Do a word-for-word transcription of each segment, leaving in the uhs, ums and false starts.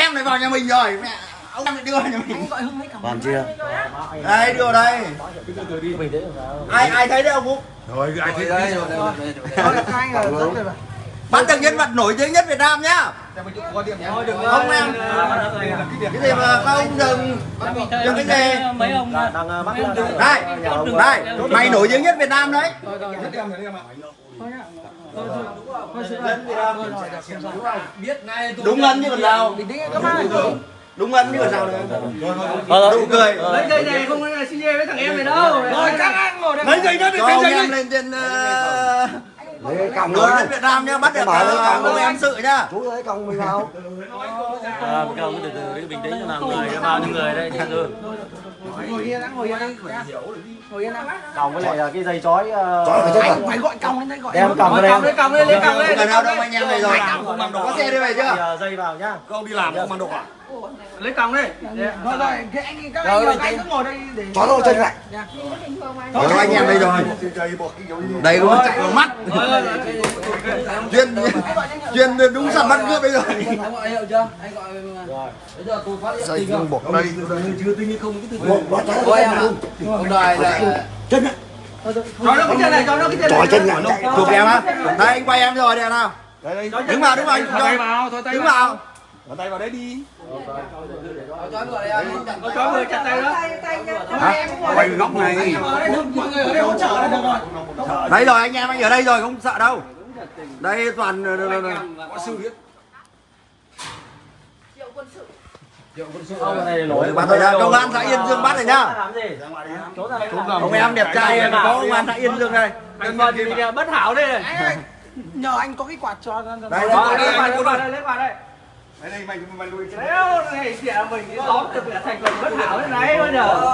em này vào nhà mình rồi. Mẹ, ông em lại đưa nhà mình. Còn chưa? Đây, đưa đây. Ai ai thấy đấy ông Phúc? Rồi, ai thấy đấy. Bắt được nhân vật nổi tiếng nhất Việt Nam nhá. Không em. Cái gì mà không đừng đừng cái gì. Mấy ông Đây, đây, mày nổi tiếng nhất Việt Nam đấy. Đúng ngân như còn nào. Đúng ngân như còn nào nữa. Đủ cười. lấy dây này không phải xin với thằng em này đâu. Rồi các anh ngồi đây. Lấy dây nó đi, Cho lấy ông dây em đi. lên trên Lấy còng nổi nữa. nhất Việt Nam nhá, bắt được ông em sự nhá. Chú lấy còng mình vào. À, câu từ từ cái bình tĩnh cho nào người bao nhiêu người đây thằng ơi. Ngồi yên đã, ngồi yên đã. Ngồi yên đã. Còng với lại là cái dây chói. Anh phải gọi còng lên đây gọi. Đem còng lên. Còng lên, còng lên, lấy còng lên. Gần đâu đâu anh em này rồi. Có xe đi về chưa? Dây vào nhá. Ông đi làm không ăn đồ à? Lấy còng đi. Rồi rồi, cái anh các anh các anh cứ ngồi đây để Chói đâu chân lại. Có anh em đây rồi. Đây có chạy vào mắt. Chuyên chuyên đúng sẵn bắt cướp đây rồi. Anh gọi hiệu chưa? Anh gọi rồi. Bây giờ tôi phát hiện Dây không buộc đây. Chưa tính không cái thứ. Ôi em ạ. Ông đòi là Chân á. cho nó cái chân này, cho nó cái chân này. Chói chân lại. Chụp em á. Đây anh quay em rồi đây nào. Đứng vào, đứng vào anh. Tay vào, thôi tay Đứng vào. Vào tay vào đấy đi. Cho người đây anh. Cho người chặt tay đó. Hả? Quay góc này. Mọi người ở đây hỗ trợ là được rồi. Đấy rồi anh em anh ở đây rồi không sợ đâu. Đây toàn Có sư biết. Ông này nổi. bắt rồi nhá. Công an xã Yên Dương bắt rồi nhá. Ông em đẹp trai có công an xã Yên Dương đây. Anh Vân thì kìa bất hảo đây này. nhờ anh có cái quạt cho. Đây Đây, đây. lấy quạt đây, lấy quạt đây. Đây đây mày mày lui cái Đéo này chị mình cái tóm được thành phần bất hảo thế này bây giờ.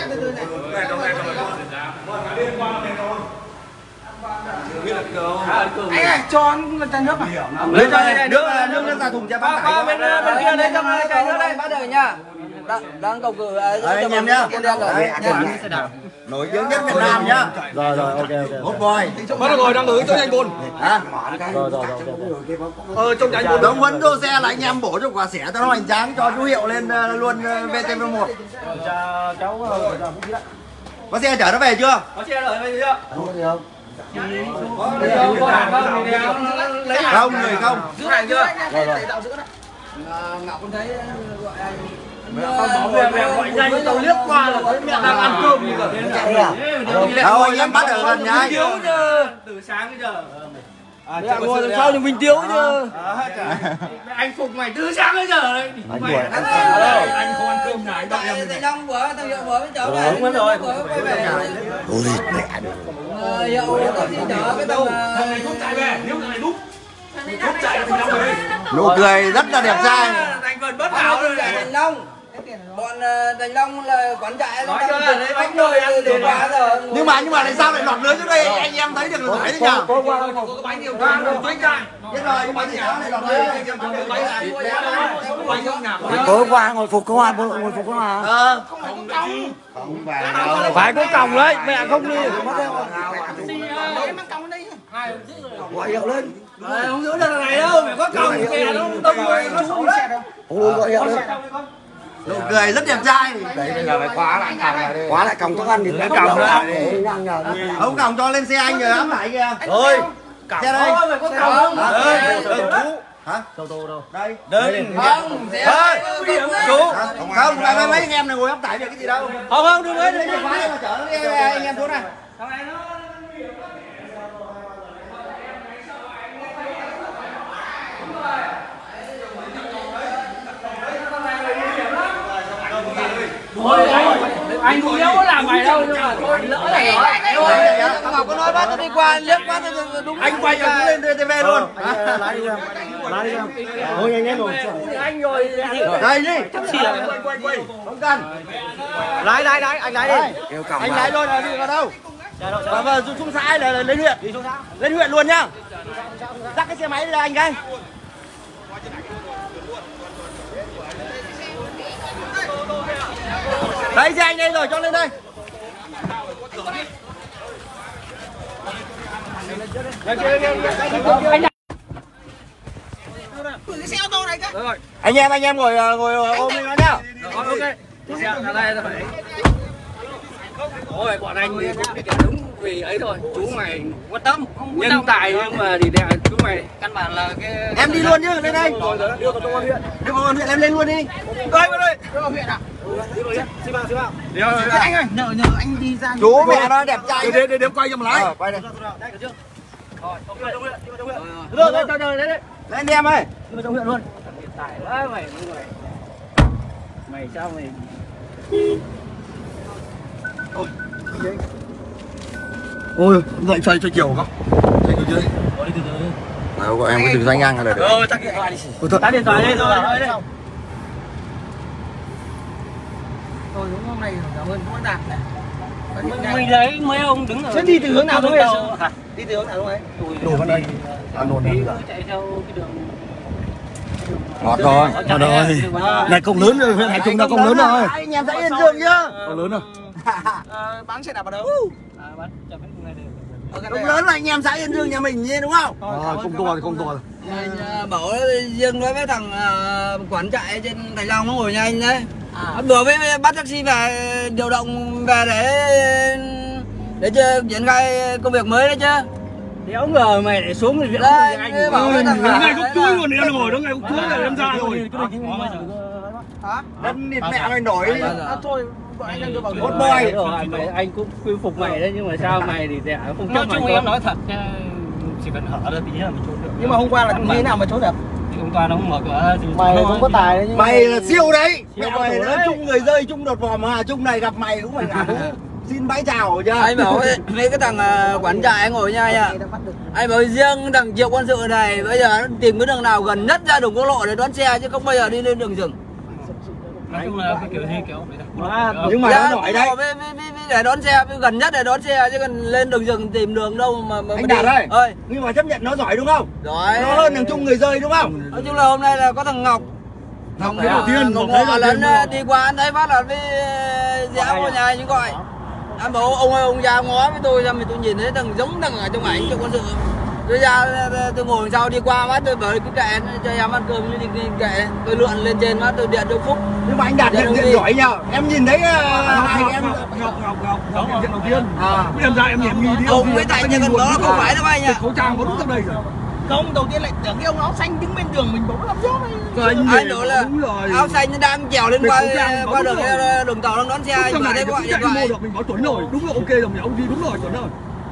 Anh ơi, cho anh chai nước à? Lấy cho đây nước nước nước ra thùng cho bác Qua tải. bên bên kia đây cho chai nước đây. Bắt được nhá. Đang đang cầu cử Đây anh em nhá. Đấy, nổi tiếng nhất Việt Nam nhá. Rồi rồi ok ok. Hốt voi. Bắt được rồi, đang ở trong nhanh côn. Hả? Rồi rồi rồi. Ờ trong nhanh côn. Đống vấn đô xe là anh em bổ cho quả xẻ cho nó hoành tráng cho chú Hiệu lên uh, luôn uh, vê tê vê một. Cháu Có xe chở nó về chưa? Có xe rồi bây giờ. không? Không người không. Giữ hàng chưa? Rồi rồi. Ngọc con thấy gọi anh không về về gọi nhanh tao liếc qua là thấy mẹ đang ăn cơm như cả. Đâu anh em bắt ở gần nhà anh. Tiếu chứ. Từ sáng đến giờ. Mẹ ngồi làm sao nhưng mình tiếu chứ. Anh phục mày từ sáng đến giờ đấy. Anh Mày đuổi. anh không ăn cơm này đâu em. Thầy Long vừa thằng Hiệu vừa với cháu này. Đúng rồi. Quay về. Ôi mẹ được. Hiệu có gì chở cái tàu Thằng này rút chạy về, nếu thằng này rút. Rút chạy thì Long về đây. Nụ cười rất là đẹp trai. Thành phần bất hảo rồi này. Thành Long. Bọn Thành Long là quán trại nó đang lấy bánh rồi từ quá giờ. Nhưng mà nhưng mà tại sao lại lọt lưới trước đây anh em thấy được là phải đấy nhỉ? Có bánh nhiều quá rồi bánh trại. Biết rồi nhưng mà tại sao lại lọt lưới anh em bắt được bánh lại. Tối qua ngồi phục công an ngồi phục công an. Ờ. Không phải. Phải có còng đấy, mẹ không đi. Em mang còng đây. Gọi hiệu lên. Không giữ được này đâu, phải có còng kìa nó đông người nó xấu đấy. Không gọi hiệu lên. Nụ cười rất đẹp trai. Đấy bây giờ phải khóa lại còng này đi. Khóa lại còng cho ăn thì nó còng nữa. Ông còng cho lên xe anh rồi ám lại kìa. Thôi. Xe đây. Phải có còng. Hả? Tô tô đâu? Đây. Đừng. Không, Thôi. Chú. Không, phải mấy mấy anh em này ngồi áp tải việc cái gì đâu. Không không, đừng ấy. Lấy chìa khóa đây mà chở nó đi anh em xuống này. Thằng này nó thôi anh anh cũng nhớ làm mày đâu nhưng mà thôi lỡ rồi. Ngọc có nói bắt tôi đi qua liếc quá tôi đúng. Anh quay cho cũng lên vê tê vê luôn. Lái đi em. Lái đi em. Thôi nhanh lên rồi. Anh rồi Đây đi. Quay quay quay. Không cần. lái lái lái anh lái đi. Anh lái thôi là đi vào đâu? Và và xuống xã là lên huyện. Lên huyện luôn nhá. Dắt cái xe máy đi ra anh cái. Đấy xe anh đây rồi, cho lên đây. Gửi cái xe ô tô Anh em anh em ngồi ngồi ôm đi nó nhá. Rồi ok. Dạ ra đây là phải. Ôi bọn anh thì cũng cái đúng vì ấy thôi. Chú mày quan tâm, nhân tài nhưng mà thì đẹp chú mày căn bản là cái Em đi luôn chứ, lên đây. Đưa vào công an huyện. Đưa vào công an huyện em lên luôn đi. Đây vào đây. Đưa vào huyện à? Đi vào huyện. Xin vào, xin vào. Đi vào. Anh ơi, nhờ nhờ anh đi ra. Chú mẹ nó đẹp trai. Để để để quay cho mà lái. Ờ, quay đây. Đây được chưa? Rồi, ok trong huyện, đi vào trong huyện. Rồi, rồi, rồi, rồi, đấy. Lên đi em ơi. Đi vào trong huyện luôn. Hiện tại quá mày mày. Mày sao mày Ôi, dậy xoay cho chiều không? Xoay chiều dưới. Nào gọi em cái từ danh ngang là được. Ờ, tắt điện thoại đi. Tắt điện thoại đi rồi, rồi đây. Rồi đúng hôm nay cảm ơn cũng đạt này. Mình lấy mấy ông đứng ở. Sẽ đi từ hướng nào thôi hả? Đi từ hướng nào thôi? Đồ vào đây. Ăn nôn đi. Chạy theo cái đường ngọt rồi. Ngọt rồi. Này công lớn rồi, huyện Hải Trung là công lớn rồi. Anh em sẽ Yên Dương nhá. Công lớn rồi. Bán xe đạp ở đâu? À, bán chả biết này được. Công lớn là anh em xã Yên Dương nhà mình nha đúng không? À, không to thì không to. Bảo riêng nói với thằng quản trại trên Thành Long nó ngồi nha anh đấy. Vừa với bắt taxi về điều động về để để chơi triển khai công việc mới đấy chứ. Đéo ngờ mày lại xuống thì viện đây anh bảo với thằng ngày gốc chuối luôn em ngồi đó ngày gốc chuối là em ra rồi. hả? Đất nịt mẹ mày nổi. Thôi anh đang đưa vào Một boy. Mày anh cũng quy phục mày đấy nhưng mà sao mày thì sẽ không chấp mày. Em nói thật chỉ cần hở ra tí là mình trốn được. Nhưng mà hôm qua là như thế nào mà trốn được? Hôm qua nó không mở cửa thì Mày không có tài đấy nhưng Mày là siêu đấy. Nhưng mày đã chung người rơi chung đột vò mà chung này gặp mày cũng phải ngả thú. Xin bái chào chưa? anh bảo mấy cái thằng quản trại anh ngồi nha nha. Anh bảo riêng thằng Triệu Quân Sự này bây giờ nó tìm cái đường nào gần nhất ra đường quốc lộ để đón xe chứ không bao giờ đi lên đường rừng. Nói chung là cái kiểu gì kiểu Nhưng mà nó nổi đấy. Để đón xe gần nhất để đón xe chứ còn lên đường rừng tìm đường đâu mà mà Anh Đạt ơi. ơi. Nhưng mà chấp nhận nó giỏi đúng không? Giỏi. Nó hơn thằng chung người rơi đúng không? Nói chung là hôm nay là có thằng Ngọc. Ngọc thấy đầu tiên, Ngọc thấy Ngọ lần đi qua anh thấy phát là với dẻo của nhà anh gọi. Anh bảo ông ơi ông ra ngó với tôi ra thì tôi nhìn thấy thằng giống thằng ở trong ảnh Triệu Quân Sự. Tôi ra tôi ngồi sau đi qua mắt tôi bảo cứ kệ cho em ăn cơm đi, đi kệ tôi lượn lên trên mắt tôi điện cho Phúc. Nhưng mà anh Đạt nhận diện giỏi nhờ. Em nhìn thấy hai anh em Ngọc Ngọc Ngọc Ngọc nhận diện đầu tiên. À. Em ra em nhìn nghi đi. Ông với Thành nhà gần đó không phải đâu anh ạ. Khẩu trang có đúng trong đây rồi. Không, đầu tiên lại tưởng cái ông áo xanh đứng bên đường mình bảo làm sao Rồi anh anh nói là áo xanh nó đang trèo lên qua qua đường đường tàu đang đón xe anh nhìn thấy gọi điện thoại. Mình bảo chuẩn rồi, đúng là ok rồi, ông đi đúng rồi, chuẩn rồi.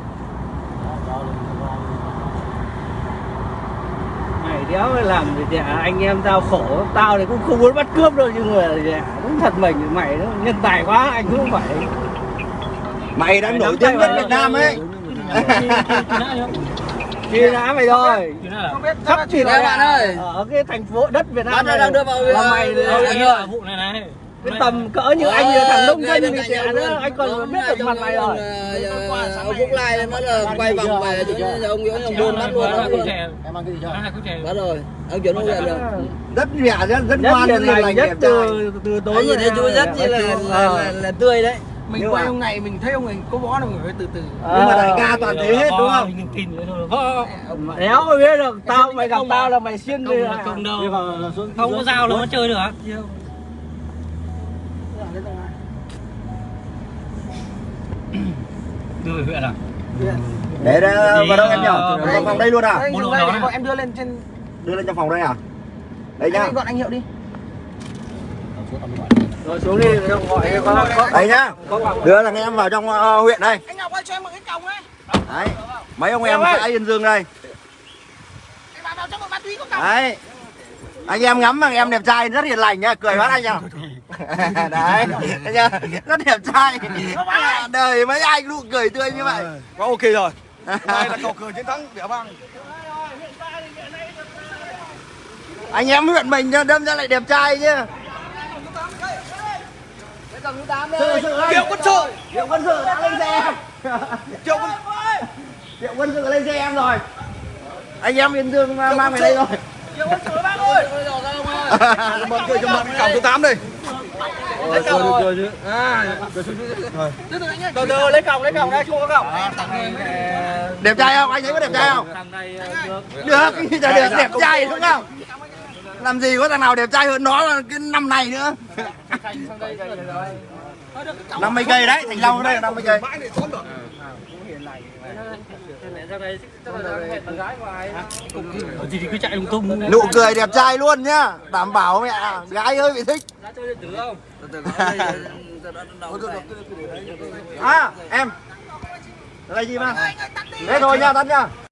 mày đéo làm thì anh em tao khổ, tao thì cũng không muốn bắt cướp đâu nhưng mà đúng thật mình mày nó nhân tài quá anh cũng không phải. Mày đang nổi tiếng nhất Việt Nam ấy. Truy nã mày thôi. Không biết sắp truy nã bạn ơi. Ở cái thành phố đất Việt Nam này đang đưa vào là mày rồi. Vụ này này. Cái tầm cỡ như anh là thằng nông dân thì trẻ nữa, anh còn biết được mặt mày rồi. Ở Phúc Lai nó là quay vòng về chỗ ông Nguyễn Hồng Đôn bắt luôn. Em ăn cái gì chưa? Bắt rồi. Ông chuyển không nhận được. Rất rẻ rất rất ngoan rất lành nhất đẹp từ từ tối anh nhìn thấy chú rất như là là là tươi đấy. Mình Mình quay ông này mình thấy ông này có bó đâu mình phải từ từ. Nhưng mà đại ca toàn thế hết đúng không? Đéo mà biết được, tao mày gặp tao là mày xuyên đi Không đâu. Không có dao đâu nó chơi được. Đưa về huyện à? Để đây vào đâu em nhỉ? Vào phòng đây luôn à? Đây, đây, em đưa lên trên Đưa lên trong phòng đây à? Đây nhá. anh gọi anh Hiệu đi. Rồi xuống đi, gọi có có. Đây nhá. Đưa thằng em vào trong uh, huyện đây. Anh Ngọc ơi cho em một cái còng đấy. Đấy. Mấy ông em xã Yên Dương đây. Anh vào vào trong một ma túy có còng. Đấy. Anh em ngắm thằng em đẹp trai rất hiền lành nhá, cười phát anh nhá. Đấy. Nhá. Rất đẹp trai. Đời mấy anh nụ cười tươi như vậy. Quá ok rồi. Đây là cầu cười chiến thắng Vẻ Vang. Anh em huyện mình đâm ra lại đẹp trai chứ. Triệu Quân Sự. Triệu Quân Sự đã lên xe em. Triệu Quân Triệu Quân Sự lên xe em rồi. Anh em Yên Dương mang về đây rồi. Triệu Quân Sự bác ơi. Mở cười cho bạn cổng số tám đây. Rồi, cười cười chứ. À. Từ từ lấy còng lấy còng đây, chưa có còng. Đẹp trai không? Anh thấy có đẹp trai không? Thằng này được. Được, được, đẹp trai đúng không? Làm gì có thằng nào đẹp trai hơn nó là cái năm này nữa. năm mươi cây đấy, Thành Long ở đây là năm mươi cây. Gì thì cứ chạy lung tung. Nụ cười đẹp trai luôn nhá, đảm bảo mẹ gái ơi bị thích. À em, đây gì mà? Thế thôi nha, tắt nha.